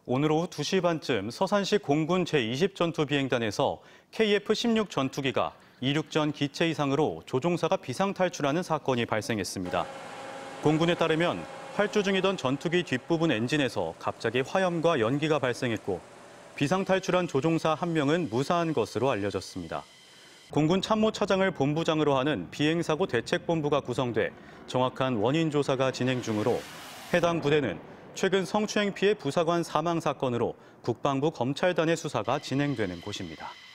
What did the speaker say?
오늘 오후 2시 반쯤 서산시 공군 제20전투 비행단에서 KF-16 전투기가 이륙전 기체 이상으로 조종사가 비상탈출하는 사건이 발생했습니다. 공군에 따르면 활주 중이던 전투기 뒷부분 엔진에서 갑자기 화염과 연기가 발생했고 비상탈출한 조종사 1명은 무사한 것으로 알려졌습니다. 공군 참모차장을 본부장으로 하는 비행사고 대책본부가 구성돼 정확한 원인 조사가 진행 중으로 해당 부대는 최근 성추행 피해 부사관 사망 사건으로 국방부 검찰단의 수사가 진행되는 곳입니다.